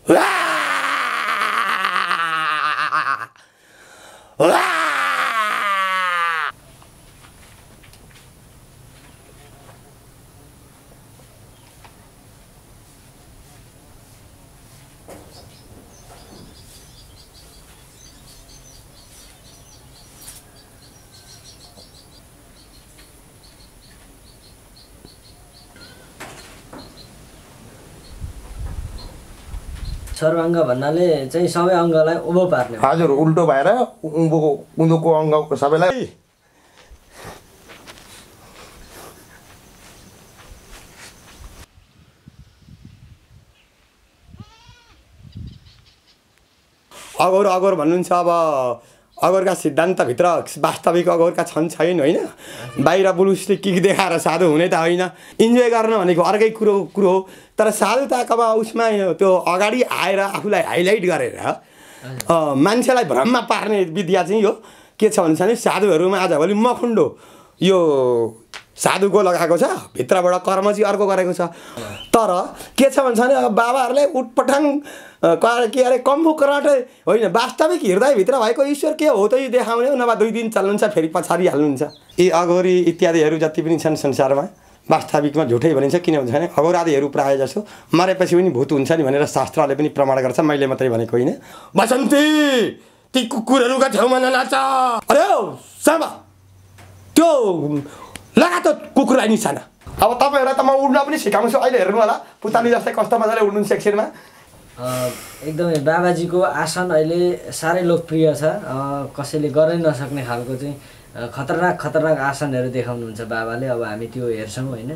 सर्वाङ्ग भन्नाले चाहिँ सबै अङ्गलाई उभो पार्ने। हजुर, उल्टो भएर उँधोको अङ्ग सबैलाई अगौर अगौर भन्नुहुन्छ। अब अगौरका सिद्धान्तभित्र वास्तविक अगौरका छन् छैन होइन, बाहिर पुरुषले के देखाएर साधु हुने त होइन। इन्जोय गर्न भनेको अर्कै कुरो हो, तर साधुतामा उसमा त्यो अगाडि आएर आफूलाई हाइलाइट गरेर मान्छेलाई भ्रममा पार्ने विद्या चाहिँ यो के छ भने साधुहरूमा आजभोलि मखुन्डो यो साधुको लगाएको छ, भित्रबाट कर्म चाहिँ अर्को गरेको छ। तर के छ भन्छ भने बाबाहरूले उटपटाङ के अरे कम्बु कराटे होइन, वास्तविक हृदयभित्र भएको ईश्वर के हो त यो देखाउने, नभए 2 दिन चल्नुहुन्छ फेरि पछाडि हाल्नुहुन्छ। यी अघोरी इत्यादिहरू जति पनि छन् संसारमा वास्तविकमा झुटै भनिन्छ। किन भन्छ भने अघोरादिहरू प्रायः जसो मरेपछि पनि भूत हुन्छ नि भनेर शास्त्रले पनि प्रमाण गर्छ, मैले मात्रै भनेको होइन। बसन्ती ती कुकुरहरूका छेउमा ननाच। अरे सामा त्यो लगा त कुकुरलाई निशाना। अब तपाईँहरूलाई त म उड्न पनि सिकाउँछु, अहिले हेर्नु होला पुतानी जस्तै कस्तो मजाले उड्नु सेक्सनमा। एकदमै बाबाजीको आसन अहिले साह्रै लोकप्रिय छ, कसैले गर्नै नसक्ने खालको चाहिँ खतरनाक आसनहरू देखाउनुहुन्छ बाबाले। अब हामी त्यो हेर्छौँ होइन।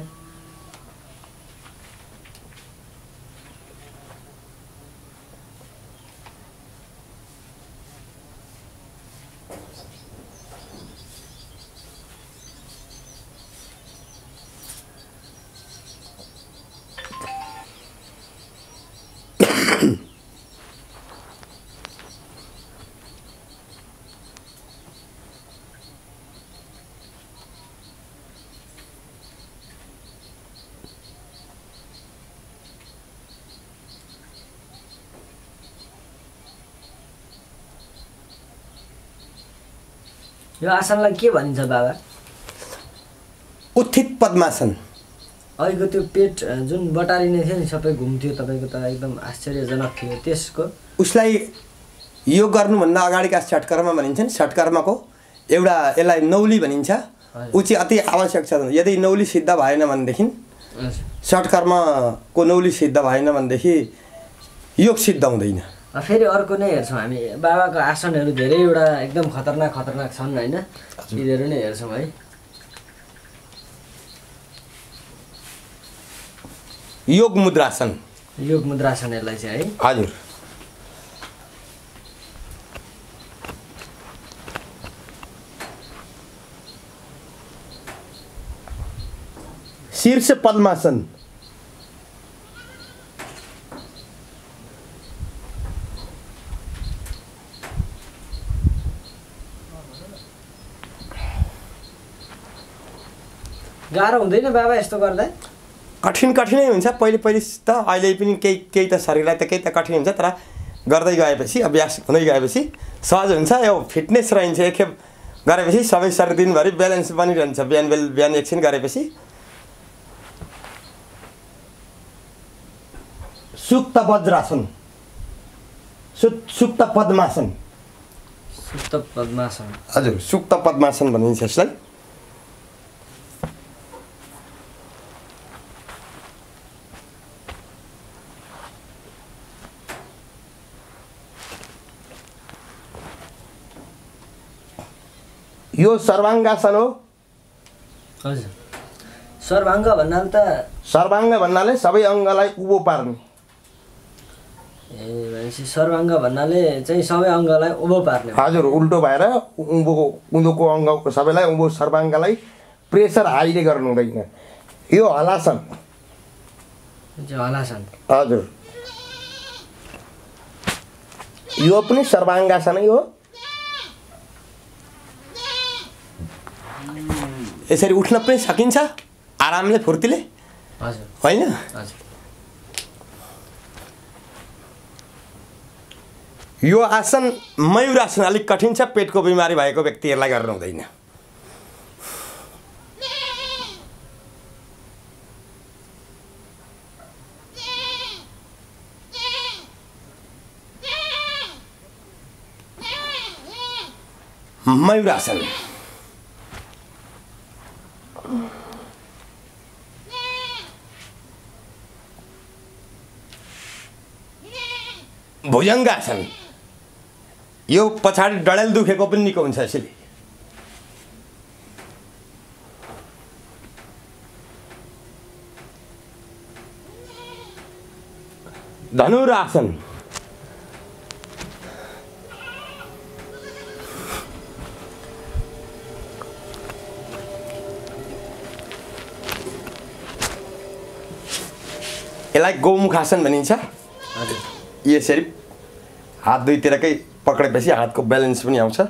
यो आसनलाई के भनिन्छ बाबा? उत्थित पद्मासन। अहिलेको त्यो पेट जुन बटारिने थियो नि सबै घुम्थ्यो, तपाईँको त एकदम आश्चर्यजनक थियो त्यसको। उसलाई योग गर्नुभन्दा अगाडिका षट्कर्म भनिन्छ नि, षट्कर्मको एउटा यसलाई नौली भनिन्छ। ऊ चाहिँ अति आवश्यक छ। यदि नौली सिद्ध भएन भनेदेखि, षट्कर्मको नौली सिद्ध भएन भनेदेखि योग सिद्ध हुँदैन। फेरि अर्को नै हेर्छौँ हामी, बाबाको आसनहरू धेरैवटा एकदम खतरनाक छन् होइन, यिनीहरू नै हेर्छौँ है। योग मुद्रासन। योग मुद्रासन यसलाई चाहिँ है। हजुर। शीर्ष पद्मासन। गाह्रो हुँदैन बाबा यस्तो गर्दा? कठिनै हुन्छ पहिले त, अहिले पनि केही त शरीरलाई त केही त कठिन हुन्छ, तर गर्दै गएपछि अभ्यास हुँदै गएपछि सहज हुन्छ। यो फिटनेस रहन्छ, एकखेप गरेपछि सबै शरीर दिनभरि ब्यालेन्स बनिरहन्छ। बिहान एकछिन गरेपछि। सुप्त वज्रासन। सुप्त पद्मासन। सुप्त पद्मासन। हजुर, सुप्त पद्मासन भनिन्छ यसलाई। यो सर्वाङ्गासन हो। हजुर, सर्वाङ्ग भन्नाले त सर्वाङ्ग भन्नाले सबै अङ्गलाई उभो पार्ने। भनेपछि सर्वाङ्ग भन्नाले चाहिँ सबै अङ्गलाई उभो पार्ने। हजुर, उल्टो भएर उँधोको अङ्ग सबैलाई उभो सर्वाङ्गलाई प्रेसर हाइले गर्नु हुँदैन। यो हलासन। हलासन। हजुर, यो पनि सर्वाङ्गासनै हो। यसरी उठ्न पनि सकिन्छ आरामले फुर्तीले। हजुर। होइन? हजुर। यो आसन मयूर आसन अलिक कठिन छ, पेटको बिमारी भएको व्यक्तिहरूलाई गर्नु हुँदैन। मयूर आसन भुजङ्गासन यो पछाडि डडेल दुखेको पनि निको हुन्छ यसले। धनुरासन यसलाई गौमुखासन भनिन्छ। यसरी हात दुईतिरकै पक्रेपछि हातको ब्यालेन्स पनि आउँछ।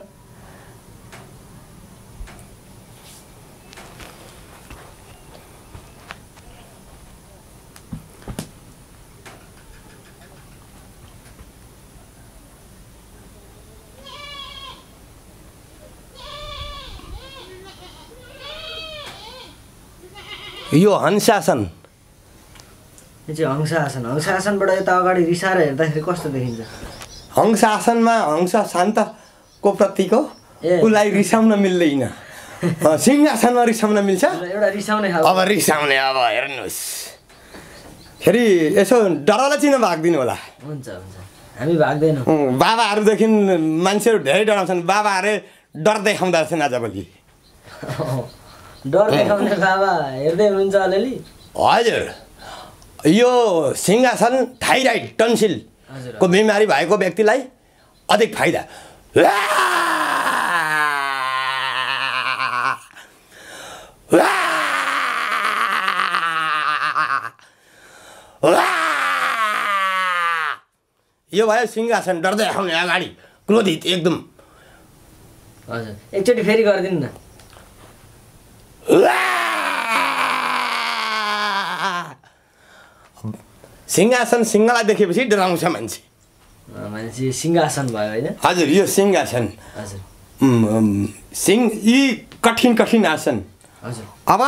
यो हंसासन यो चाहिँ हंसासन। हंसासनबाट यता अगाडि रिसाएर हेर्दाखेरि कस्तो देखिन्छ? हंसासनमा हंस शान्तको प्रतीक हो, उसलाई रिसाउन मिल्दैन। सिंहासनमा रिसाउन मिल्छ। एउटा रिसाउने खालको। अब रिसाउने अब हेर्नुहोस् फेरि यसो डरलाई चिन भाग्दिनु होला। हुन्छ हुन्छ, हामी भाग्दैनौँ। बाबाहरूदेखि मान्छेहरू धेरै डराउँछन्, बाबाहरूले डर देखाउँदा रहेछन् आजभोलि। डर देखाउने बाबा हेर्दै हुनुहुन्छ अलिअलि? हजुर, यो सिंहासन थाइराइड टन्सिलको बिमारी भएको व्यक्तिलाई अधिक फाइदा। यो भयो सिंहासन डर देखाउने अगाडि क्रोधित एकदम। हजुर, एकचोटि फेरि गरिदिनु न। सिंहासन सिंहलाई देखेपछि डराउँछ मान्छे। मान्छे सिंहासन भयो होइन? हजुर, यो सिंहासन। हजुर, यी कठिन कठिन आसन। हजुर, अब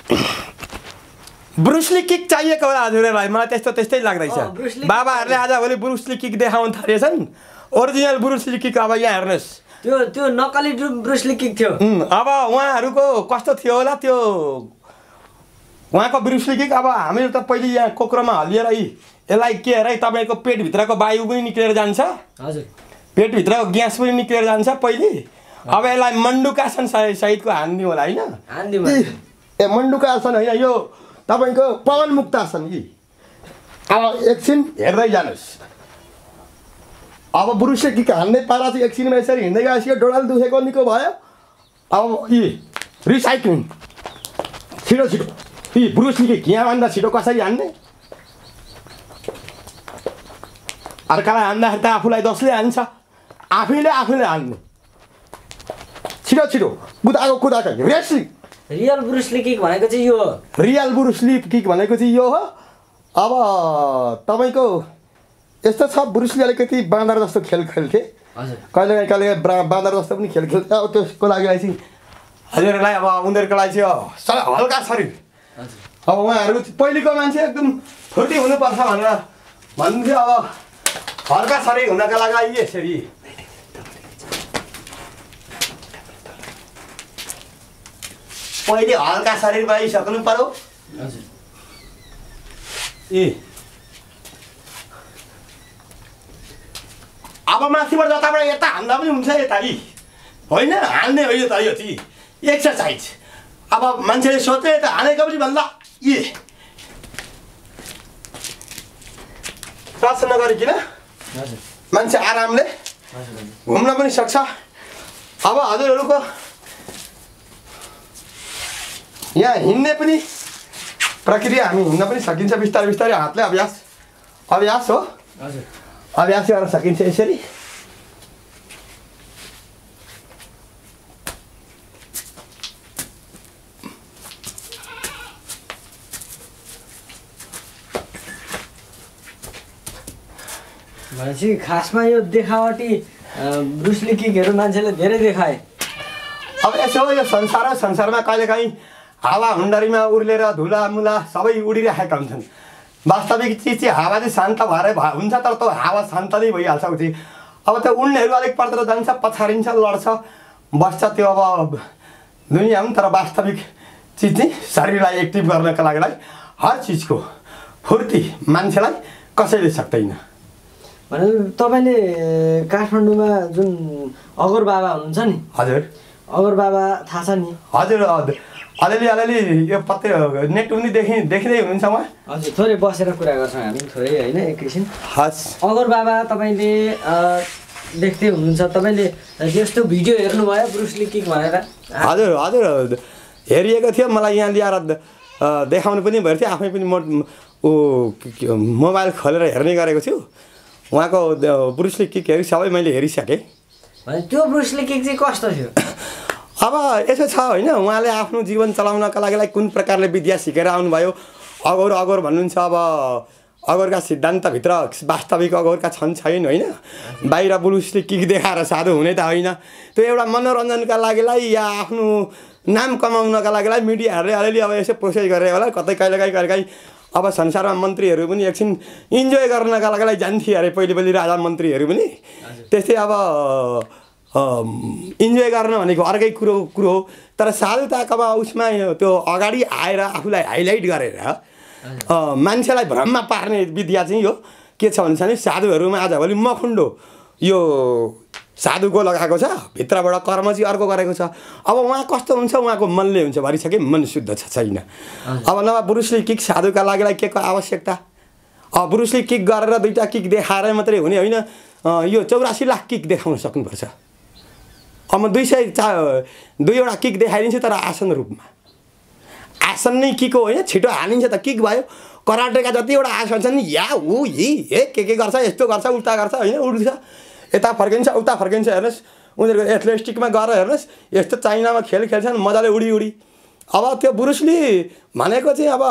ब्रुसली किक चाहिएको होला हजुरहरूलाई, मलाई त्यस्तै लाग्दैछ। बाबाहरूले आजभोलि ब्रुसली किक देखाउन थालेछन्। ओरिजिनल ब्रुसली किक अब यहाँ हेर्नुहोस्। त्यो नक्कली ब्रुसली किक थियो। अब उहाँहरूको कस्तो थियो होला त्यो उहाँको ब्रुसली किक। अब हामीले त पहिले यहाँ कोक्रोमा हल्लिएर यसलाई के अरे तपाईँको पेटभित्रको वायु पनि निक्लेर जान्छ। हजुर, पेटभित्रको ग्यास पनि निक्लेर जान्छ पहिले। अब यसलाई मण्डुकासन सहितको हान्दिउँ होला होइन? हान्दिउँ। ए मण्डुकासन होइन, यो तपाईँको पवन मुक्तासन कि। अब एकछिन हेर्दै जानुहोस्। अब ब्रुसले किक हान्दै पारा चाहिँ एकछिनमा यसरी हिँड्दै गएपछि यो डोडाल दुखेको निको भयो। अब रिसाइक्लिङ छिटो छिटो ब्रुसले किक यहाँभन्दा छिटो कसरी हान्ने? अर्कालाई हान्दाखेरि त आफूलाई दोषले हान्छ, आफैले हान्नु। छिटो छिटो कुदाको रेस्लिङ। रियल ब्रुसली किक भनेको चाहिँ यो हो। रियल ब्रुसली किक भनेको चाहिँ यो हो। अब तपाईँको यस्तो छ, ब्रुसली अलिकति बाँदर जस्तो खेल खेल्थे। कहिले बाँदर जस्तो पनि खेल खेल्थे। अब त्यसको लागि चाहिँ हजुरहरूलाई अब उनीहरूको लागि चाहिँ हल्का शरीर। अब उहाँहरू पहिलेको मान्छे एकदम फुर्ती हुनुपर्छ भनेर भन्नुहुन्थ्यो। अब हल्का शरीर हुनका लागि यसरी पहिले हल्का शरीर भइसक्नु पर्यो। अब माथिबाट जताबाट यता हान्दा पनि हुन्छ यता होइन, हान्ने हो यो त। यो चाहिँ एक्सर्साइज। अब मान्छेले सोध्छ यता हानेको पनि भन्दा प्रश्न नगरिकन मान्छे आरामले घुम्न पनि सक्छ। अब हजुरहरूको यहाँ हिँड्ने पनि प्रक्रिया हामी हिँड्न पनि सकिन्छ बिस्तारै बिस्तारै। हातले अभ्यास हो। अभ्यास गर्न सकिन्छ यसरी। भनेपछि खासमा यो देखावटी ब्रुस ली किकहरू मान्छेले धेरै देखाए। अब यसो यो संसारमा कहिलेकाहीँ हावा हुन्डरीमा उर्लेर धुलामुला सबै उडिरहेका हुन्छन्। वास्तविक चिज चाहिँ हावा चाहिँ शान्त भएर हुन्छ, तर त्यो हावा शान्त नै भइहाल्छ उति। अब त्यो उड्नेहरू अलिक पर्तिर जान्छ, पछाडिन्छ, लड्छ, बस्छ, त्यो अब दुनियाँ हुन्। तर वास्तविक चिज चाहिँ शरीरलाई एक्टिभ गर्नका लागि हर चिजको फुर्ती मान्छेलाई कसैले सक्दैन। भने तपाईँले काठमाडौँमा जुन अगोर बाबा हुनुहुन्छ नि, हजुर अगोर बाबा थाहा छ नि? हजुर अलिअलि यो पत्ते नेट पनि देखिँदै हुनुहुन्छ उहाँ। हजुर थोरै बसेर कुरा गर्छौँ हामी थोरै होइन, एकैछिन। हस्। अगोर बाबा तपाईँले देख्दै हुनुहुन्छ, तपाईँले त्यस्तो भिडियो हेर्नुभयो ब्रुस ली किक भनेर? हजुर हेरिएको थियो, मलाई यहाँ ल्याएर देखाउनु पनि भएको थियो, आफै पनि मोबाइल खोलेर हेर्ने गरेको छु। उहाँको ब्रुस ली किकहरू सबै मैले हेरिसकेँ। भने त्यो ब्रुस ली किक चाहिँ कस्तो थियो? अब यसो छ होइन, उहाँले आफ्नो जीवन चलाउनका लागि कुन प्रकारले विद्या सिकेर आउनुभयो। अगोर भन्नुहुन्छ, अब अगोरका सिद्धान्तभित्र वास्तविक अगोरका छैन होइन। बाहिर ब्रुस ली किक देखाएर साधु हुने त होइन, त्यो एउटा मनोरञ्जनका लागि या आफ्नो नाम कमाउनका लागि मिडियाहरूले अलिअलि अब यसो प्रोसेस गरेर होला। कतै कहिलेकाहीँ अब संसारमा मन्त्रीहरू पनि एकछिन इन्जोय गर्नका लागि जान्थे अरे, पहिले राजा मन्त्रीहरू पनि त्यस्तै। अब इन्जोय गर्न भनेको अर्कै कुरो हो, तर साधुतामा उसमा त्यो अगाडि आएर आफूलाई हाइलाइट गरेर मान्छेलाई भ्रममा पार्ने विद्या चाहिँ यो के छ भने साधुहरूमा आजभोलि मखुन्डो यो साधुको लगाएको छ, भित्रबाट कर्म चाहिँ अर्को गरेको छ। अब उहाँ कस्तो हुन्छ, उहाँको मनले हुन्छ, भरिसके मन शुद्ध छैन। अब नभए ब्रुस ली किक साधुका लागि के को आवश्यकता? ब्रुस ली किक गरेर दुईवटा किक देखाएर मात्रै हुने होइन, यो 84 लाख किक देखाउन सक्नुपर्छ। अब म 202वटा किक देखाइदिन्छु, तर आसन रूपमा। आसन नै किक हो होइन, छिटो हालिन्छ त किक भयो। कराटेका जतिवटा आसन छन् या ऊ हि के गर्छ, यस्तो गर्छ, उल्टा गर्छ होइन, उड्छ, यता फर्किन्छ, उता फर्किन्छ। हेर्नुहोस् उनीहरूको एथलेटिकमा गएर हेर्नुहोस्, यस्तो चाइनामा खेल्छन् मजाले उडी। अब त्यो ब्रुस ली भनेको चाहिँ अब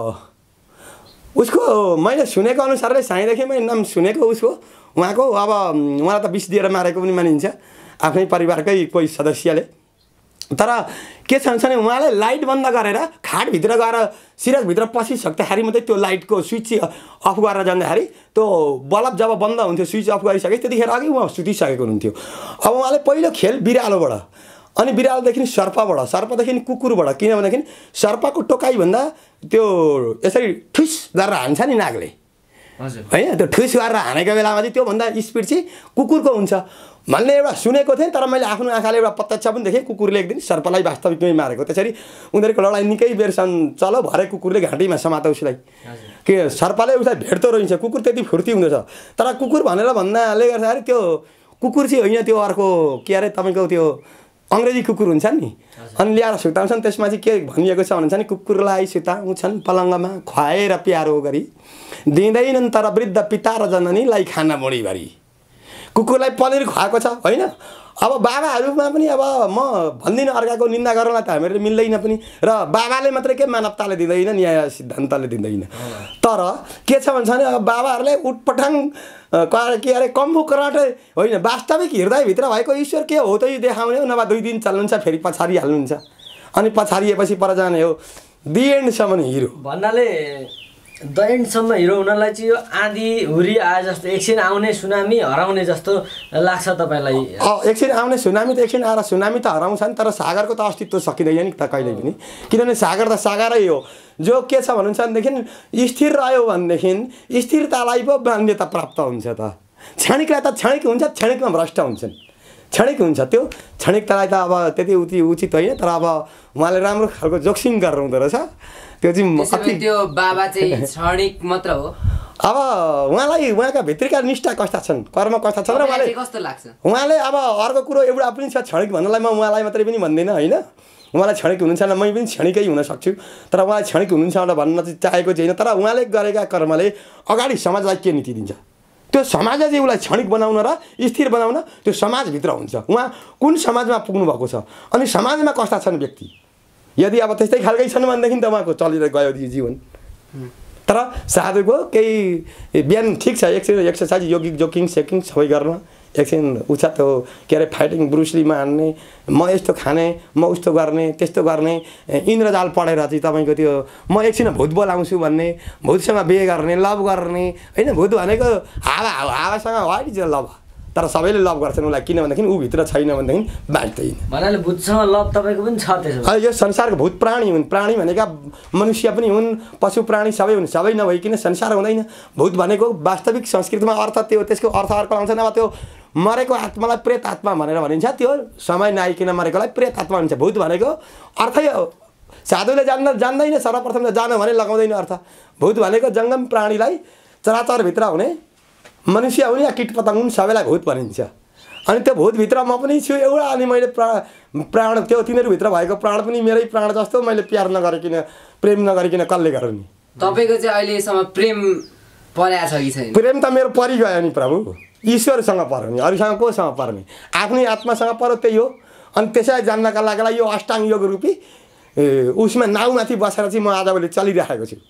उसको मैले सुनेको अनुसारले सानैदेखि मैले नाम सुनेको उसको उहाँको। अब उहाँलाई त विष दिएर मारेको पनि मानिन्छ आफ्नै परिवारकै कोही सदस्यले। तर के छ भने उहाँले लाइट बन्द गरेर खाटभित्र गएर सिरकभित्र पसिसक्दाखेरि मात्रै त्यो लाइटको स्विच अफ गरेर जाँदाखेरि त्यो बल्ब जब बन्द हुन्थ्यो, स्विच अफ गरिसके त्यतिखेर अघि उहाँ सुतिसकेको हुन्थ्यो। अब उहाँले पहिलो खेल बिरालोबाट, अनि बिरालोदेखि सर्पबाट, सर्पदेखि कुकुरबाट, किनभनेदेखि सर्पको टोकाइभन्दा त्यो यसरी ठुस गरेर हान्छ नि नागले होइन, त्यो ठुस गरेर हानेको बेलामा चाहिँ त्योभन्दा स्पिड चाहिँ कुकुरको हुन्छ भन्ने एउटा सुनेको थिएँ। तर मैले आफ्नो आँखाले एउटा प्रत्यक्ष पनि देखेँ, कुकुरले एक दिन सर्पलाई वास्तविकमै मारेको। त्यसरी उनीहरूको लडाइँ निकै बेरसम्म चलो, भरे कुकुरले घाँटीमा समातो उसलाई, के सर्पले उसलाई भेट्दो रहेछ। कुकुर त्यति फुर्ती हुँदछ, तर कुकुर भनेर भन्नाले गर्दाखेरि त्यो कुकुर चाहिँ होइन, त्यो अर्को के अरे तपाईँको त्यो अङ्ग्रेजी कुकुर हुन्छ नि, अनि ल्याएर सुताउँछन्। त्यसमा चाहिँ के भनिएको छ भन्छ नि, कुकुरलाई सुताउँछन् पलङ्गमा खुवाएर प्यारो गरी, दिँदैनन् तर वृद्ध पिता र जननीलाई खाना बुढीभरि। कुकुरलाई पनिर खुवाएको छ होइन। अब बाबाहरूमा पनि अब म भन्दिनँ, अर्काको निन्दा गर्नलाई त हामीहरूले मिल्दैन पनि, र बाबाले मात्रै के मानवताले दिँदैन, न्याय सिद्धान्तले दिँदैन। तर के छ भन्छ भने अब बाबाहरूले उटपटाङ के अरे कम्फु कराटे होइन, वास्तविक हृदयभित्र भएको ईश्वर के हो त देखाउने हो। नभए 2 दिन चल्नुहुन्छ, फेरि पछाडि हाल्नुहुन्छ, अनि पछाडिएपछि पर जाने हो। दि एन्डसम्म हिरो भन्नाले द एन्डसम्म हिरो हुनलाई चाहिँ यो आँधी हुरी आए जस्तो एकछिन आउने सुनामी हराउने जस्तो लाग्छ तपाईँलाई? एकछिन आउने सुनामी त एकछिन आएर सुनामी त हराउँछ नि, तर सागरको त अस्तित्व सकिँदैन नि त कहिले पनि, किनभने सागर त सागरै हो। जो के छ भन्नुहुन्छ भनेदेखि स्थिर रह्यो भनेदेखि स्थिरतालाई पो मान्यता प्राप्त हुन्छ। त क्षणिकलाई त क्षणिक हुन्छ, क्षणिकमा भ्रष्ट हुन्छन्, क्षणिक हुन्छ। त्यो क्षणिकतालाई त अब त्यति उचित होइन। तर अब उहाँले राम्रो खालको जोक्सिङ गरेर हुँदो रहेछ। त्यो चाहिँ त्यो बाबा चाहिँ क्षणिक मात्र हो। अब उहाँलाई उहाँका भित्रीका निष्ठा कस्ता छन्, कर्म कस्ता छन् र उहाँले कस्तो लाग्छ? उहाँले अब अर्को कुरो एउटा पनि छ क्षणिक भन्नलाई, म उहाँलाई मात्रै पनि भन्दिनँ होइन। उहाँलाई क्षणिक हुनुहुन्छ भने मै पनि क्षणिकै हुन सक्छु, तर उहाँलाई क्षणिक हुनुहुन्छ भनेर भन्न चाहिँ चाहेको छैन। तर उहाँले गरेका कर्मले अगाडि समाजलाई के नीति दिन्छ, त्यो समाजले चाहिँ उसलाई क्षणिक बनाउन र स्थिर बनाउन त्यो समाजभित्र हुन्छ। उहाँ कुन समाजमा पुग्नु भएको छ, अनि समाजमा कस्ता छन् व्यक्ति, यदि अब त्यस्तै खालकै छन् भनेदेखि त उहाँको चलेर गयो जीवन। तर साधुको केही बिहान ठिक छ एकछिन एक्सर्साइज जोकिङ सेकिङ सबै गर्न एकछिन उछा त्यो के अरे फाइटिङ ब्रुसलीमा हान्ने म यस्तो खाने म उस्तो गर्ने त्यस्तो गर्ने इन्द्रजाल पढेर चाहिँ तपाईँको त्यो म एकछिन भूत बोलाउँछु भन्ने भूतसँग बिहे गर्ने लभ गर्ने होइन भूत भनेको हावासँग वाट इज लभ तर सबैले लभ गर्छन् उसलाई किन भन्दाखेरि ऊ भित्र छैन भनेदेखि बाँच्दैन भन्नाले भूतसँग लभ तपाईँको पनि छ त्यसो यो संसारको भूत प्राणी हुन् प्राणी भनेका मनुष्य पनि हुन् पशु प्राणी सबै हुन् सबै नभइकन संसार हुँदैन भूत भनेको वास्तविक संस्कृतमा अर्थ त्यो त्यसको अर्थ अर्को आउँछ नभए त्यो मरेको आत्मालाई प्रेत आत्मा भनेर भनिन्छ त्यो समय नआइकन मरेकोलाई प्रेत आत्मा भनिन्छ भूत भनेको अर्थै साधुले जान्दैन सर्वप्रथम त जान भने लगाउँदैन अर्थ भूत भनेको जङ्गम प्राणीलाई चराचरभित्र हुने मनुष्य हुने या किट पतङ्ग हुन् सबैलाई भूत भनिन्छ अनि त्यो भूतभित्र म पनि छु एउटा अनि मैले प्राण त्यो तिनीहरूभित्र भएको प्राण पनि मेरै प्राण जस्तो मैले प्यार नगरिकन प्रेम नगरिकन कसले गरौँ नि तपाईँको चाहिँ अहिलेसम्म प्रेम परेको छ कि छैन प्रेम त मेरो परिगयो नि प्रभु ईश्वरसँग पर्यो नि अरूसँग कोसँग पर्ने आफ्नै आत्मासँग पर्यो त्यही हो अनि त्यसैलाई जान्नका लागि यो अष्टाङ्ग योग रूपी उसमा नाउमाथि बसेर चाहिँ म आजभोलि चलिरहेको छु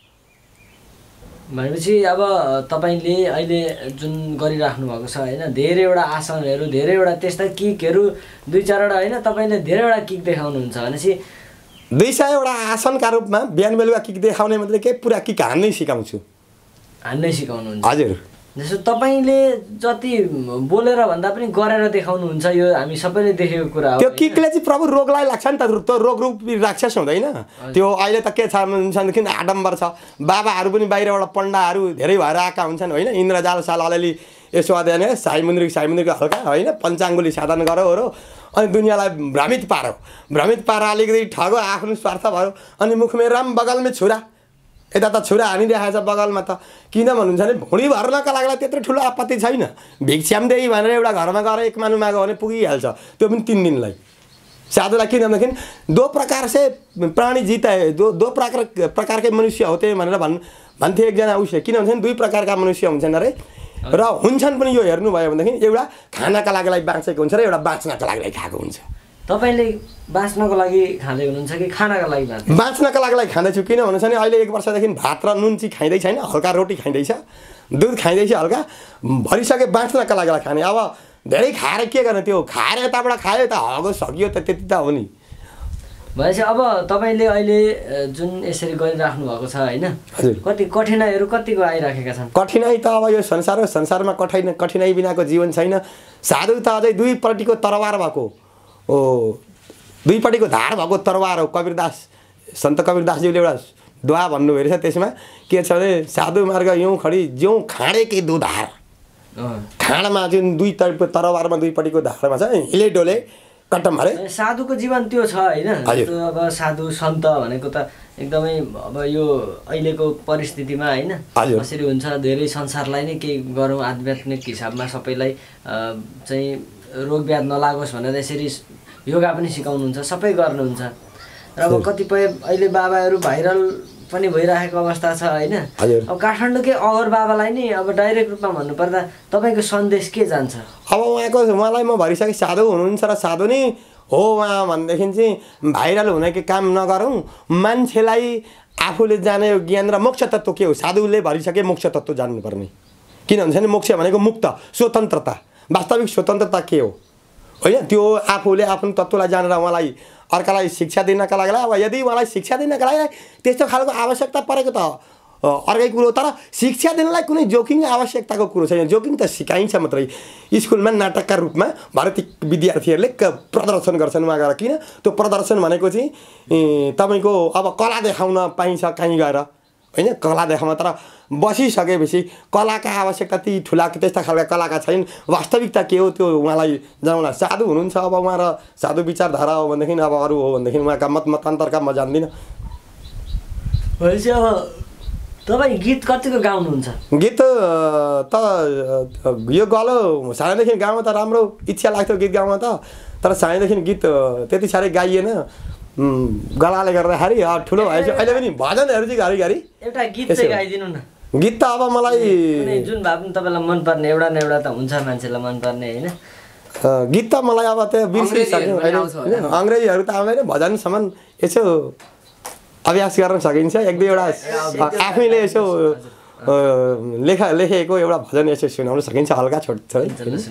भनेपछि अब तपाईँले अहिले जुन गरिराख्नु भएको छ होइन धेरैवटा आसनहरू धेरैवटा त्यस्ता किकहरू 2-4वटा होइन तपाईँले धेरैवटा किक देखाउनुहुन्छ भनेपछि 200वटा आसनका रूपमा बिहान बेलुका किक देखाउने मात्रै के पुरा किक हान्नै सिकाउँछु हान्नै सिकाउनुहुन्छ हजुर जस्तो तपाईँले जति बोलेर भन्दा पनि गरेर देखाउनुहुन्छ यो हामी सबैले देखेको कुरा हो त्यो किकले चाहिँ प्रभु रोगलाई लाग्छ नि त त्यो रोग रूपी राक्षस हुँदैन त्यो अहिले त के छ भनेदेखि आडम्बर छ बाबाहरू पनि बाहिरबाट पण्डाहरू धेरै भएर आएका हुन्छन् होइन इन्द्रजाल साल अलिअलि यसो अध्ययन साई मन्दिरको हल्का होइन पञ्चाङ्गुली साधन गरो हो अनि दुनियाँलाई भ्रमित पार अलिकति ठगो आफ्नो स्वार्थ भयो अनि मुखमे राम बगलमै छुरा यता त छुरा हानिरहेको छ बगलमा त किन भन्नुहुन्छ भने भुँडी भर्नका लागि त्यत्रो ठुलो आपत्ति छैन भिक्षामदेही भनेर एउटा घरमा गएर एक मानु माग्यो भने पुगिहाल्छ त्यो पनि 3 दिनलाई साधुलाई किन भनेदेखि दो प्रकार से प्राणी जीता है दो प्रकार के मनुष्य होते भनेर भन्थे एकजना उसले किन भन्छ 2 प्रकारका मनुष्य हुन्छन् अरे र हुन्छन् पनि यो हेर्नुभयो भनेदेखि एउटा खानाका लागि बाँचेको हुन्छ र एउटा बाँच्नका लागि खाएको हुन्छ तपाईँले बाँच्नको लागि खाँदै हुनुहुन्छ कि खानाको लागि बाँच्नका लागि खाँदैछु किन भन्नुहुन्छ भने अहिले 1 वर्षदेखि भात र नुन चाहिँ खाँदै छैन हल्का रोटी खाँदैछ दुध खाँदैछ हल्का भरिसके बाँच्नका लागि खाने अब धेरै खाएर के गर्ने त्यो खाएर यताबाट खायो त हगो सकियो त त्यति त हो नि भनेपछि अब तपाईँले अहिले जुन यसरी गरिराख्नु भएको छ होइन कति कठिनाइहरू कतिको आइराखेका छन् कठिनाइ त अब यो संसारमा कठिनाइ बिनाको जीवन छैन साधु त अझै 2पट्टिको तरवार भएको ओ 2पट्टिको धार भएको तरवार हो कबीरदास सन्त कबीरदासजीले एउटा दुआ भन्नुभएको रहेछ त्यसमा के छ भने साधु मार्ग यूँ खडी ज्यों खाँडेकै 2 धार खाँडमा जुन 2पट्टिको तरवारमा 2पट्टिको धारमा छ हिले डोले कट्टम भरे साधुको जीवन त्यो छ होइन अब साधु सन्त भनेको त एकदमै अब यो अहिलेको परिस्थितिमा होइन कसरी हुन्छ धेरै संसारलाई नै केही गरौँ आध्यात्मिक हिसाबमा सबैलाई चाहिँ रोग व्याध नलागोस् भनेर यसरी योगा पनि सिकाउनुहुन्छ सबै गर्नुहुन्छ र अब कतिपय अहिले बाबाहरू भाइरल पनि भइरहेको अवस्था छ होइन अब काठमाडौँकै अगर बाबालाई नि अब डाइरेक्ट रूपमा भन्नुपर्दा तपाईँको सन्देश के जान्छ अब उहाँलाई म भरिसकेँ साधु हुनुहुन्छ र साधु नै हो उहाँ भनेदेखि चाहिँ भाइरल हुनेको काम नगरौँ मान्छेलाई आफूले जाने ज्ञान र मोक्ष तत्त्व के हो साधुले भरिसके मोक्ष तत्त्व जान्नुपर्ने किन भन्छ भने मोक्ष भनेको मुक्त स्वतन्त्रता वास्तविक स्वतन्त्रता के हो होइन त्यो आफूले आफ्नो तत्त्वलाई जानेर उहाँलाई अर्कालाई शिक्षा दिनका लागि अब यदि उहाँलाई शिक्षा दिनका लागि त्यस्तो खालको आवश्यकता परेको त अर्कै कुरो तर शिक्षा दिनलाई कुनै जोकिङ आवश्यकताको कुरो छैन जोकिङ त सिकाइन्छ मात्रै स्कुलमा नाटकका रूपमा भारतीय विद्यार्थीहरूले प्रदर्शन गर्छन् उहाँ गएर किन त्यो प्रदर्शन भनेको चाहिँ तपाईँको अब कला देखाउन पाइन्छ कहीँ गएर होइन कला देखाउन तर बसिसकेपछि कलाका आवश्यकता ती ठुला त्यस्ता खालका कलाका छैनन् वास्तविकता के हो त्यो उहाँलाई जनाउन साधु हुनुहुन्छ अब उहाँ र साधु विचारधारा हो भनेदेखि अब अरू हो भनेदेखि उहाँका मतान्तरका म जान्दिनँ भनेपछि अब तपाईँ गीत कतिको गाउनुहुन्छ गीत त यो गलो सानैदेखि गाउन त राम्रो इच्छा लाग्थ्यो गीत गाउन त तर सानैदेखि गीत त्यति साह्रै गाइएन गलाले गर्दाखेरि ठुलो भएपछि अहिले पनि भजनहरू चाहिँ घरिघरि एउटा गीत चाहिँ गाइदिनु न गीत त अब मलाई जुन भए पनि तपाईँलाई मनपर्ने एउटा न एउटा त हुन्छ मान्छेलाई मनपर्ने होइन गीत त मलाई अब त्यो बिर्सिसक्यो अहिले अङ्ग्रेजीहरू त आउँदैन भजनसम्म यसो अभ्यास गर्न सकिन्छ। एक दुईवटा आफैले यसो लेखेको एउटा भजन यसो सुनाउन सकिन्छ हल्का छोटो।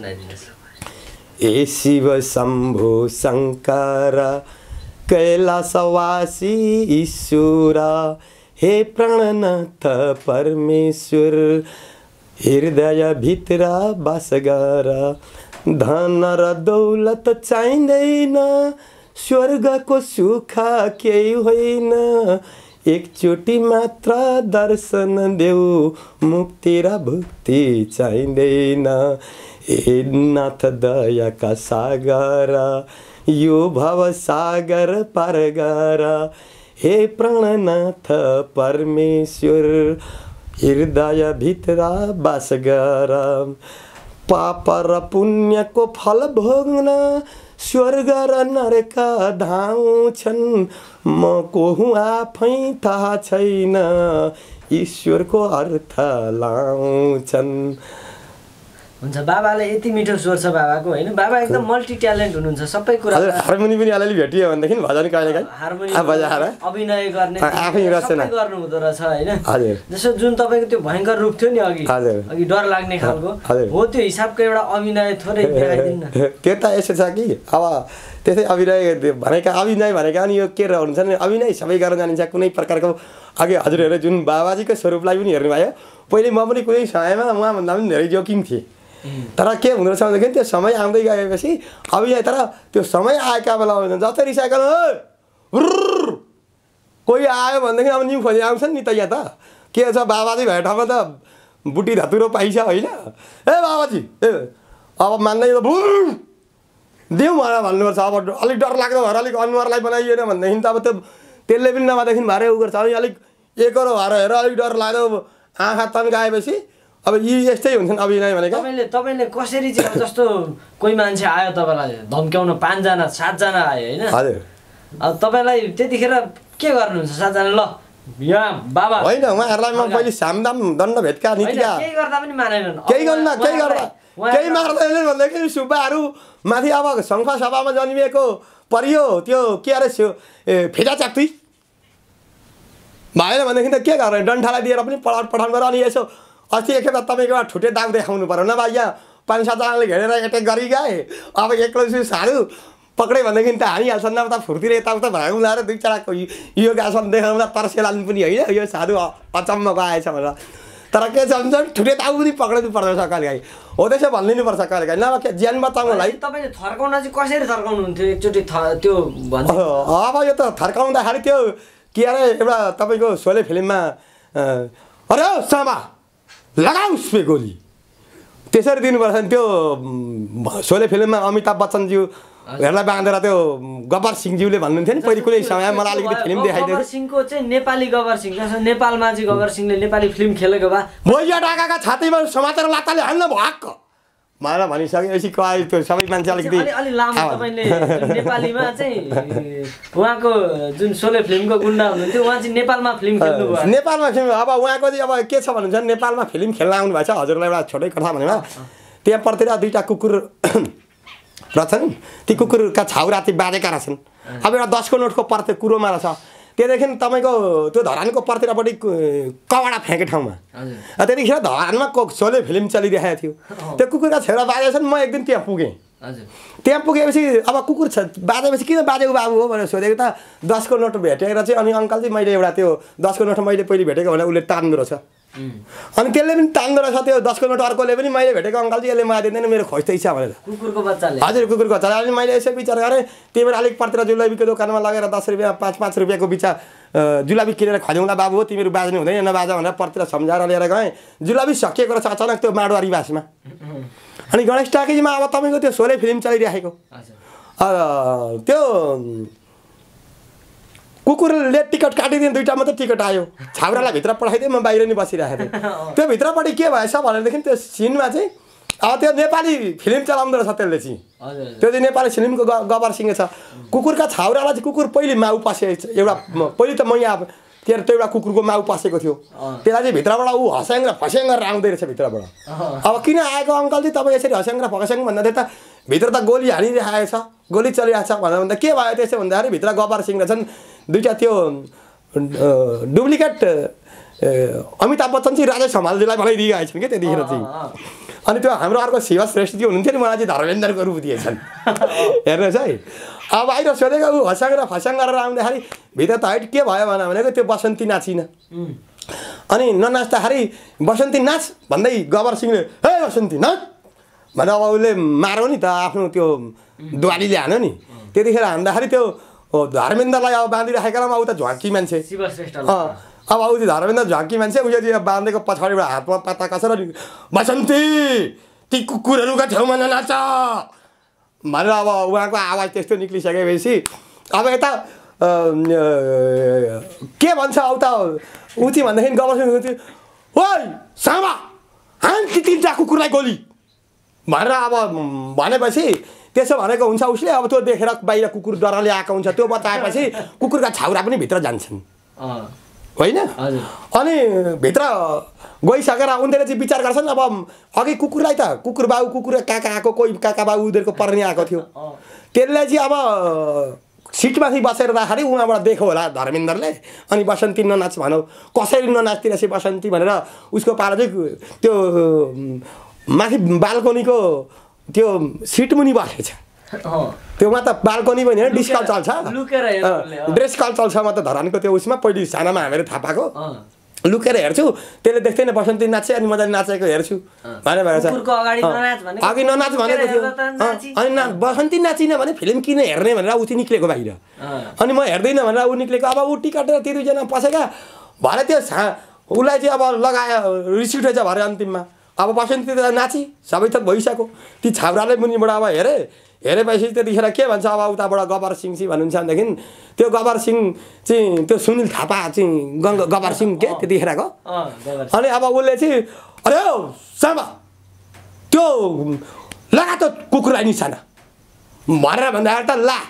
ए शिव शम्भो शङ्कर कैलासवासी ईश्वर हे प्राणनाथ परमेश्वर हृदय भित्र बास गर धन र दौलत चाहिँदैन स्वर्गको सुख केही होइन एकचोटि मात्र दर्शन देऊ मुक्ति र भुक्ति चाहिँदैन हे नाथ दयाका सागर यो भव सागर पार गर हे प्राणनाथ परमेश्वर हृदय भित्र बास गर पाप र पुण्यको फल भोग्न स्वर्ग र नरक धाउँछन् म को हुँ आफै थाहा छैन ईश्वरको अर्थ लाउँछन्। हुन्छ बाबाले यति मिठो स्वर छ बाबाको होइन। बाबा एकदम मल्टी ट्यालेन्ट हुनुहुन्छ सबै कुरा। हार्मोनी पनि अलिअलि भेटियो भनेदेखि भजन कहिलेकाहीँ हार्मोनियम बजाएर अभिनय गर्ने आफै रचना गर्नु हुँदो रहेछ होइन। हजुर जस्तो जुन तपाईँको त्यो भयङ्कर रूप थियो नि अघि अघि डर लाग्ने खालको हो त्यो हिसाबको एउटा अभिनय थोरै देखाइदिनु न। त्यो त यसो छ कि अब त्यसै अभिनय भनेका नि यो के रहन्छ नि अभिनय सबै गर्न जानिन्छ कुनै प्रकारको। अघि हजुरहरूले जुन बाबाजीको स्वरूपलाई पनि हेर्नुभयो पहिले म पनि कुनै समयमा उहाँभन्दा पनि धेरै जोखिम थिएँ तर के हुँदो रहेछ भनेदेखि त्यो समय आउँदै गएपछि अभिनय तर त्यो समय आएका बेला जस्तै रिसाइकल कोही आयो भनेदेखि अब न्यु खोजी आउँछन् नि त यहाँ त के छ बाबाजी भए ठाउँमा त बुटी धतुरो पाइन्छ होइन ए बाबाजी ए अब मान्दैन देऊ भनेर भन्नुपर्छ। अब अलिक डर लाग्दो भएर अलिक अनुहारलाई बनाइएन भनेदेखि त अब त्यो त्यसले पनि नभएदेखि भएर उ गर्छ अनि अलिक एकरो भएर हेर अलिक डर लाग्दो आँखा तन्काएपछि अब यी यस्तै हुन्छन् अभिनय भनेको। तपाईँले कसरी चाहिँ जस्तो कोही मान्छे आयो तपाईँलाई धम्क्याउन 5 जना 7 जना आयो होइन हजुर अब तपाईँलाई त्यतिखेर के गर्नुहुन्छ 7 जना ल यहाँ बाबा होइन उहाँहरूलाई म पहिले सामदाम दण्ड भेटका नीतिका केही गर्दा पनि मानेनन् केही मार्दैनन् भन्दाखेरि सुब्बाहरू माथि अब शङ्ख सभामा जन्मिएको परियो त्यो के अरे फेटा चाक्तुई भएन भनेदेखि त के गर्ने डन्ठालाई दिएर पनि पठाउनु पर्यो। अनि यसो अस्ति एकखेप तपाईँको एउटा ठुटे दाग देखाउनु पर्यो नभए यहाँ 5-7 जनाले घेरेर एट्याक गरी गए अब एक्लै साह्रो पक्रै भनेदेखि त हानिहाल्छन् न त फुर्तिर यताउता भागौँ लाएर 2-4 यो गासन देखाउँदा तर्सेलान् पनि होइन यो साधु अचम्मको आएछ भनेर तर के छ भन्छ ठुटे दाउ पनि पक्रिनु पर्दछ कहिलेकाहीँ हो त्यसो भनिदिनुपर्छ कहिलेकाहीँ नभए के ज्यान बचाउनलाई। तपाईँले थर्काउन चाहिँ कसरी थर्काउनुहुन्थ्यो एकचोटि त्यो भन्छ अब यो त थर्काउँदाखेरि त्यो के अरे एउटा तपाईँको सोले फिल्ममा अरे सामा लगाऊ उसपे गोली त्यसरी दिनुपर्छ नि। त्यो सोले फिल्ममा अमिताभ बच्चनज्यू हेर्लाई बाँधेर त्यो गब्बर सिंहज्यूले भन्नुहुन्थ्यो नि पहिले कुनै समय मलाई अलिकति फिल्म देखाइदियो। गब्बर सिंहको चाहिँ नेपाली गब्बर सिंह जस्तो नेपालमा चाहिँ गब्बर सिंहले नेपाली फिल्म खेलेको भए भोइया ढाकाका छातीमा समातेर लात्ताले हान्न भक्क मलाई भनिसकेपछि कहिले त्यो सबै मान्छे अलिकति अलि लामो तपाईँले नेपालीमा चाहिँ उहाँको जुन सोले फिल्मको गुन्डा हुनुहुन्थ्यो उहाँ चाहिँ नेपालमा फिल्म खेल्नुभयो। नेपालमा फिल्म अब उहाँको चाहिँ अब के छ भन्नुहुन्छ नेपालमा फिल्म खेल्न आउनु भएको छ हजुरलाई एउटा छोटै कथा भनेमा त्यहाँ परतिर 2टा कुकुर रहेछन् ती कुकुरका छाउरा चाहिँ बाँधेका रहेछन्। अब एउटा 10 को नोटको पर्ते कुरोमा रहेछ त्यहाँदेखि तपाईँको त्यो धरानको पर्तिरपट्टि कबाडा फ्याँके ठाउँमा त्यतिखेर धरानमा सोले फिल्म चलिरहेको थियो त्यो कुकुरका छेउरा बाजेछन्। म एक दिन त्यहाँ पुगेँ त्यहाँ पुगेपछि अब कुकुर बाजेपछि किन बाजेको बाबु हो भनेर सोधेको त 10 को नोट भेटेर चाहिँ अनि अङ्कल चाहिँ मैले एउटा त्यो 10 को नोट मैले पहिले भेटेको भनेर उसले तान्दो रहेछ अनि त्यसले पनि तान्दो रहेछ त्यो 10 को नोट अर्कोले पनि मैले भेटेको अङ्कल चाहिँ यसले मलाई दिँदैन मेरो खोज्दै छ भनेर कुकुरको बच्चाले हजुर कुकुरको बच्चाले। अनि मैले यसो विचार गरेँ त्यही भएर अलिक पर्तिर जुलाबीको दोकानमा लगेर 10 रुपियाँ 5-5 रुपियाँको बिचा जुलाबी किनेर खुवाउँला बाबु हो तिमीहरू बाज्नु हुँदैन नबाजा भनेर पर्तिर सम्झाएर लिएर गएँ। जुलाबी सकिएको रहेछ अचानक त्यो माडवारी बासमा अनि गणेश टाकिजमा अब तपाईँको त्यो सोले फिल्म चलिरहेको त्यो कुकुरले टिकट काटिदिनु 2टा मात्रै टिकट आयो छाउरालाई भित्र पठाइदिएँ म बाहिर नि बसिरहेको थिएँ। त्यो भित्रपट्टि के भएछ भनेदेखि त्यो सिनमा चाहिँ त्यो नेपाली फिल्म चलाउँदो रहेछ त्यसले चाहिँ त्यो चाहिँ नेपाली फिल्मको गब्बर सिंह छ। कुकुरका छाउरालाई चाहिँ कुकुर पहिले माउ पसेको एउटा पहिले त म यहाँ त्यहाँ त्यो एउटा कुकुरको माउ पसेको थियो त्यसलाई चाहिँ भित्रबाट ऊ हस्याङ र फस्याङ गरेर आउँदै रहेछ भित्रबाट। अब किन आएको अङ्कल चाहिँ तपाईँ यसरी हस्याङ र फस्याङ भन्दाखेरि त भित्र त गोली हानिरहेको छ गोली चलिरहेको छ भनेर भन्दा के भयो त्यसो भन्दाखेरि भित्र गब्बर सिंह रहेछन् 2टा त्यो डुप्लिकेट अमिताभ बच्चन चाहिँ राजेश हमालजीलाई बनाइदिएका छन् क्या त्यतिखेर चाहिँ। अनि त्यो हाम्रो अर्को शिवा श्रेष्ठजी हुनुहुन्थ्यो नि, मलाई चाहिँ धर्मेन्द्रको रूप दिएछन्। हेर्नुहोस् है, अब बाहिर सोधेको ऊ हस्याङ र फस्याङ गरेर आउँदाखेरि भित्र त हाइट के भयो भनेको त्यो बसन्ती नाचिन। अनि ननाच्दाखेरि बसन्ती नाच भन्दै गबर सिंहले हे बसन्ती नाच भनेर अब उसले मार्यो नि त, आफ्नो त्यो द्वालीले हान्यो नि। त्यतिखेर हान्दाखेरि त्यो धर्मेन्द्रलाई अब बाँधिराखेको अब उता झ्वाकी मान्छे, अब ऊ चाहिँ धर्मेन्द्र झ्वाकी मान्छे, उयो चाहिँ बाँधेको पछाडिबाट हातमा पत्ता कसेर बसन्ती ती कुकुरहरूका छेउमा ननाच भनेर अब उहाँको आवाज त्यस्तो निक्लिसकेपछि अब यता के भन्छ उता उति भन्दाखेरि गबरसिंह ओइ सामा हान ती तिनवटा कुकुरलाई गोली भनेर अब भनेपछि त्यसो भनेको हुन्छ उसले। अब त्यो देखेर बाहिर कुकुर डरले आएको हुन्छ, त्यो बचाएपछि कुकुरका छाउरा पनि भित्र जान्छन् होइन। अनि भित्र गइसकेर उनीहरूले चाहिँ विचार गर्छन् अब अघि कुकुरलाई त कुकुर बाउ कुकुर काका आएको, कोही काका बाउ उनीहरूको पर्ने आएको थियो, त्यसले चाहिँ अब सिटमाथि बसेर राख्दाखेरि उहाँबाट देखो होला धर्मेन्द्रले। अनि बसन्ती ननाच भनौ, कसरी ननाच्ती रहेछ बसन्ती भनेर उसको पालो चाहिँ त्यो माथि बाल्कनीको त्यो सिट मुनि बसेछ। त्योमा त बाल्कनी पनि होइन, डिस्कल चल्छ, ड्रेस कल चल्छ। म त धरानको त्यो उसमा पहिले सानामा हामीहरू थाहा पाएको लुकेर हेर्छु, त्यसले देख्दैन बसन्ती नाचे अनि मजाले नाचेको हेर्छु भने भएछ। अघि ननाच भनेको थियो, अनि बसन्ती नाचिन भने फिल्म किन हेर्ने भनेर ऊ चाहिँ निक्लेको बाहिर। अनि म हेर्दिनँ भनेर ऊ निक्लेको। अब ऊ टिकट ती दुईजना पसेका भरे त्यो उसलाई चाहिँ अब लगायो, रिस उठेछ भरे अन्तिममा। अब बसन्ती त नाची सबै थोक भइसक्यो, ती छाउराले मुनिबाट अब हेरेपछि त्यतिखेर के भन्छ अब उताबाट गबर सिंह चाहिँ भन्नुहुन्छ भनेदेखि त्यो गबर सिंह चाहिँ त्यो सुनिल थापा चाहिँ गबर सिंह के त्यतिखेरको। अनि अब उसले चाहिँ अरे सामा त्यो लगा त कुकुरलाई निशाना भनेर भन्दाखेरि त ला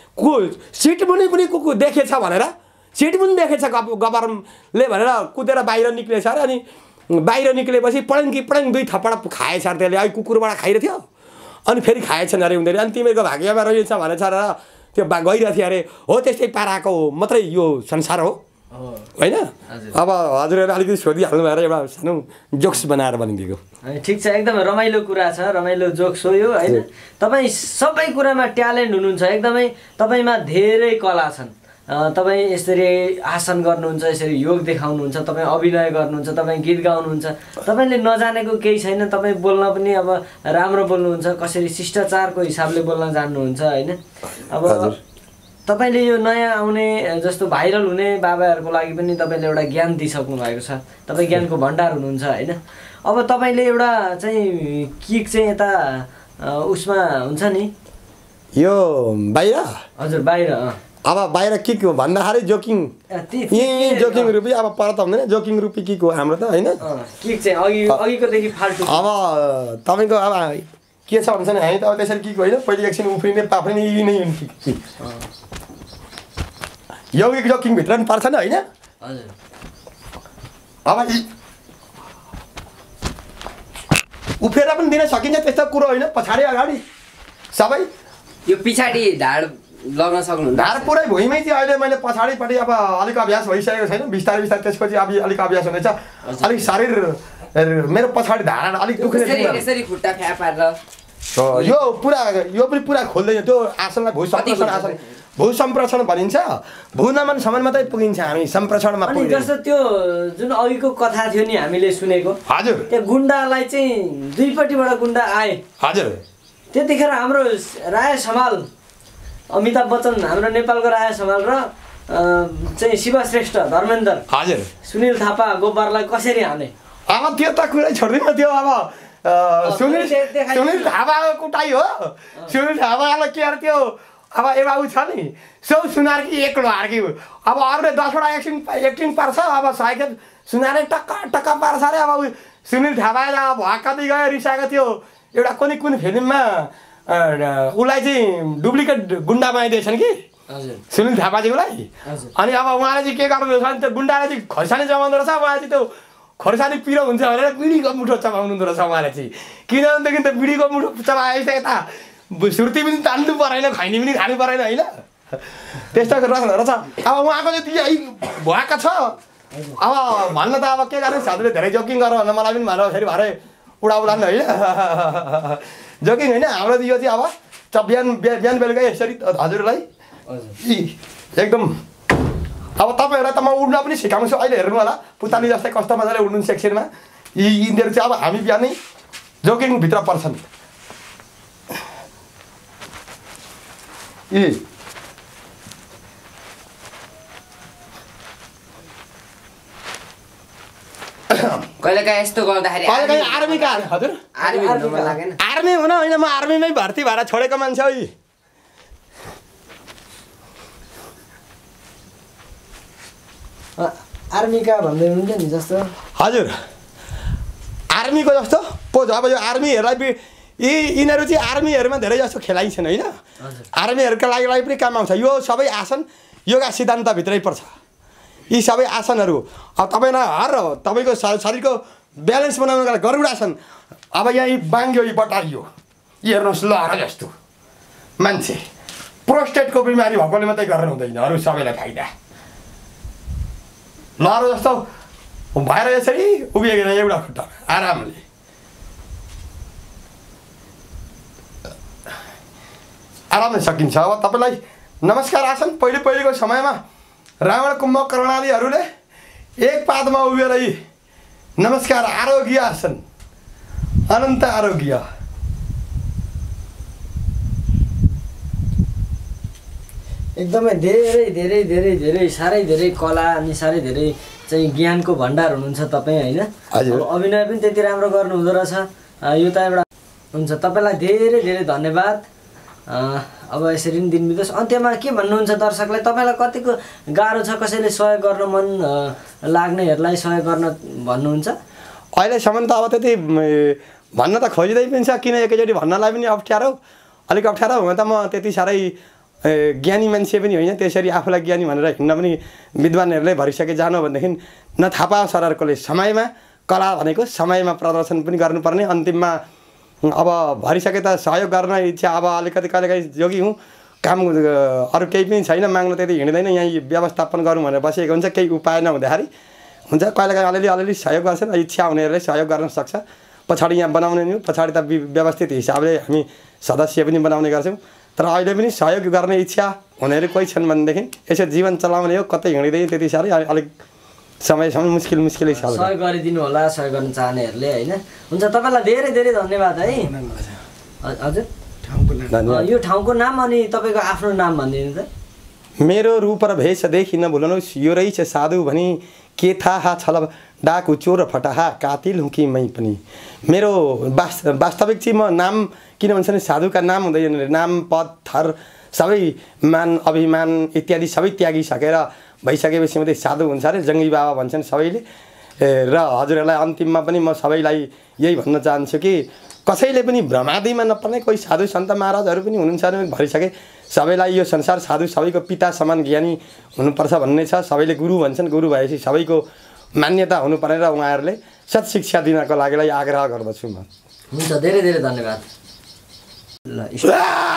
सिट मुनि पनि कुकुर देखेछ भनेर, सिट पनि देखेछ गबरले भनेर कुदेर बाहिर निक्लेछ अरे। अनि बाहिर निक्लेपछि पडङ दुई थप्पड खाएछ अरे त्यसले। अघि कुकुरबाट खाइरहेको थियो अनि फेरि खाएछन् अरे उनीहरूले। अनि तिमीहरूको भाग्यमा रहेछ भनेछ र त्यो गइरहेको थियो अरे। हो त्यस्तै पाराको मात्रै यो संसार हो होइन। अब हजुरहरूले अलिकति सोधिहाल्नु भएर एउटा सानो जोक्स बनाएर बनिदिएको। ठिक छ, एकदमै रमाइलो कुरा छ, रमाइलो जोक्स हो यो होइन। तपाईँ सबै कुरामा ट्यालेन्ट हुनुहुन्छ, एकदमै तपाईँमा धेरै कला छन्। तपाईँ यसरी आसन गर्नुहुन्छ, यसरी योग देखाउनुहुन्छ, तपाईँ अभिनय गर्नुहुन्छ, तपाईँ गीत गाउनुहुन्छ, तपाईँले नजानेको केही छैन। तपाईँ बोल्न पनि अब राम्रो बोल्नुहुन्छ, कसरी शिष्टाचारको हिसाबले बोल्न जान्नुहुन्छ होइन। अब तपाईँले यो नयाँ आउने जस्तो भाइरल हुने बाबाहरूको लागि पनि तपाईँले एउटा ज्ञान दिइसक्नु भएको छ, तपाईँ ज्ञानको भण्डार हुनुहुन्छ होइन। अब तपाईँले एउटा चाहिँ किक चाहिँ यता उसमा हुन्छ नि यो बाहिर, हजुर बाहिर। अब बाहिर किक भन्दाखेरि जोकिङ जोकिङ रुपी अब पर त हुँदैन, जोकिङ रुपी किक हो हाम्रो त होइन। किक चाहिँ अघिकोदेखि फाल्टु। अब तपाईँको अब के छ भन्छ नि, हामी त अब त्यसरी किक होइन, पहिले एकछिन उफ्रिने पाफ्रिने यी नै किक। यौगिक जोकिङ भित्र पनि पर्छ नि होइन। अब उफ्रेर पनि दिन सकिन्छ त्यस्तो कुरो होइन। पछाडि अगाडि सबै यो पछाडि ढाड लगाउन सक्नुहुन्छ। ढाड पुरै भुइँमै चाहिँ अहिले मैले पछाडिपट्टि अब अलिक अभ्यास भइसकेको छैन, बिस्तारै बिस्तारै त्यसपछि अब अलिक अभ्यास हुनेछ। अलिक शरीर मेरो पछाडि ढाड अलिक दुख्ने यसरी खुट्टा फ्या पारेर यो पनि पुरा खोल्दैन। त्यो आसनलाई भू सम्प्रेषण भनिन्छ। भू नमन सम्म मात्रै पुगिन्छ हामी सम्प्रेषणमा पुग्छ। जस्तो त्यो जुन अघिको कथा थियो नि हामीले सुनेको, हजुर त्यो गुण्डालाई चाहिँ दुईपट्टिबाट गुण्डा आए, हजुर त्यतिखेर हाम्रो राय समाल अमिताभ बच्चन हाम्रो नेपालको राय समाल र चाहिँ शिव श्रेष्ठ धर्मेन्द्र, हजुर सुनिल थापा गोबरलाई कसरी हाने? अब त्यो त कुरै छोड्दिनँ। त्यो अब सुनिल थापाको कुटाइ हो। सुनिल थापालाई के अरे त्यो अब एउटा ऊ छ नि सौ सुनार कि एक्लो हार्की। अब अरूले 10वटा एक्टिङ पार्छ, अब साइकल सुनारै टक्का टक्का पार्छ अरे। अब सुनिल थापाले अब भक्कदै गयो, रिसाएको थियो। एउटा कुनै फिल्ममा उसलाई चाहिँ डुप्लिकेट गुन्डा बनाइदिएछन् कि सुनिल थापाजीलाई। अनि अब उहाँले चाहिँ के गर्नु रहेछ भने त्यो गुन्डाले चाहिँ खोर्सानी जमाउँदो रहेछ। उहाँले चाहिँ त्यो खोर्सानी पिरो हुन्छ भनेर बिडीको मुठो चबाउनु रहेछ उहाँले चाहिँ। किनभनेदेखि त बिडीको मुठो चबाएपछि यता सुर्ती पनि तान्नु परेन, खैनी पनि खानु परेन होइन। त्यस्तो रहेछ। अब उहाँको जति भएका छ अब भन्न त अब के गर्ने साथीले धेरै जोकिङ गर भन्न मलाई पनि भनेर फेरि भरे उडाउलान् होइन जोकिङ होइन। हाम्रो यो चाहिँ अब बिहान बेलुका यसरी हजुरलाई एकदम अब तपाईँहरूलाई त म उड्न पनि सिकाउँछु। अहिले हेर्नु होला पुताली जस्तै कस्तो मजाले उड्नु सेक्सनमा यिनीहरू चाहिँ अब हामी बिहानै जोकिङभित्र पर्छन्। कहिलेकाहीँ यस्तो गर्दाखेरि आर्मीका हजुर आर्मी हुन होइन म आर्मीमै भर्ती भएर छोडेको मान्छे हो। आर्मीका भन्दै हुनुहुन्थ्यो नि जस्तो हजुर आर्मीको जस्तो पो अब यो आर्मीहरूलाई यिनीहरू चाहिँ आर्मीहरूमा धेरै जस्तो खेलाइन्छन् होइन। आर्मीहरूका लागि पनि काम आउँछ। यो सबै आसन योगा सिद्धान्तभित्रै पर्छ। यी सबै आसनहरू अब तपाईँलाई तपाईँको शरीरको ब्यालेन्स बनाउनुको लागि गरुडासन अब यहाँ बाङ्ग्यो बटारियो हेर्नुहोस् लहरा जस्तो मान्छे प्रोस्टेटको बिमारी भएकोले मात्रै गरेर हुँदैन अरू सबैलाई फाइदा। लहरा जस्तो भएर यसरी उभिएर एउटा खुट्टा आरामले आरामले सकिन्छ। अब तपाईँलाई नमस्कार आसन पहिलेको समयमा रावण कुम्भकर्णादिहरूले एक पादमा उभिएर नमस्कार आरोग्य आसन अनन्त आरोग्य एकदमै धेरै धेरै धेरै धेरै साह्रै धेरै कला अनि साह्रै धेरै चाहिँ ज्ञानको भण्डार हुनुहुन्छ तपाईँ होइन। अभिनय पनि त्यति राम्रो गर्नुहुँदो रहेछ। यो त एउटा हुन्छ। तपाईँलाई धेरै धेरै धन्यवाद। अब यसरी नै दिन बितोस्। अन्त्यमा के भन्नुहुन्छ दर्शकलाई? तपाईँलाई कतिको गाह्रो छ कसैले सहयोग गर्न मन लाग्नेहरूलाई सहयोग गर्न भन्नुहुन्छ? अहिलेसम्म त अब त्यति भन्न त खोजिँदै पनि छ किन एकैचोटि भन्नलाई पनि अप्ठ्यारो अलिक अप्ठ्यारो हुन त म त्यति साह्रै ज्ञानी मान्छे पनि होइन। त्यसरी आफूलाई ज्ञानी भनेर हिँड्न पनि विद्वानहरूले भरिसके जानु भनेदेखि नथापा सररकोले समयमा कला भनेको समयमा प्रदर्शन पनि गर्नुपर्ने। अन्तिममा अब भरिसके त सहयोग गर्न इच्छा अब अलिकति कहिलेकाहीँ जोगी हुँ काम अरू केही पनि छैन माग्नु त्यति हिँड्दैन यहीँ व्यवस्थापन गरौँ भनेर बसेको हुन्छ। केही उपाय नहुँदाखेरि हुन्छ कहिलेकाहीँ अलिअलि सहयोग गर्छन्। इच्छा हुनेहरूले सहयोग गर्न सक्छ। पछाडि यहाँ बनाउने नि पछाडि त व्यवस्थित हिसाबले हामी सदस्य पनि बनाउने गर्छौँ। तर अहिले पनि सहयोग गर्ने इच्छा हुनेहरू कोही छन् भनेदेखि यसो जीवन चलाउने हो कतै हिँडिँदैन त्यति साह्रै अलिक समयसम्म मुस्किल हिसाबले सहयोग गरिदिनु होला सहयोग गर्न चाहनेहरूले होइन। हुन्छ तपाईँलाई धेरै धेरै धन्यवाद है। हजुर यो ठाउँको नाम अनि तपाईँको आफ्नो नाम भनिदिनु त। मेरो रूप र भेष देखि नभुल्नुहोस् यो रहेछ साधु भनी के थाहा छल डाकु चोर फटाहा कातिल हुँ कि मै पनि। मेरो वास्तविक चाहिँ म नाम किन भन्छ भने साधुका नाम हुँदैन। नाम पद थर सबै मान अभिमान इत्यादि सबै त्यागिसकेर भइसकेपछि मात्रै साधु हुन्छ अरे जङ्गी बाबा भन्छन् सबैले। र हजुरहरूलाई अन्तिममा पनि म सबैलाई यही भन्न चाहन्छु कि कसैले पनि भ्रमादिमा नपर्ने। कोही साधु सन्त महाराजहरू पनि हुनुहुन्छ भने भरिसके सबैलाई यो संसार साधु सबैको पिता समान ज्ञानी हुनुपर्छ भन्ने छ। सबैले गुरु भन्छन्। गुरु भएपछि सबैको मान्यता हुनुपर्ने र उहाँहरूले सत्शिक्षा दिनको लागि आग्रह गर्दछु म। हुन्छ धेरै धेरै धन्यवाद। ल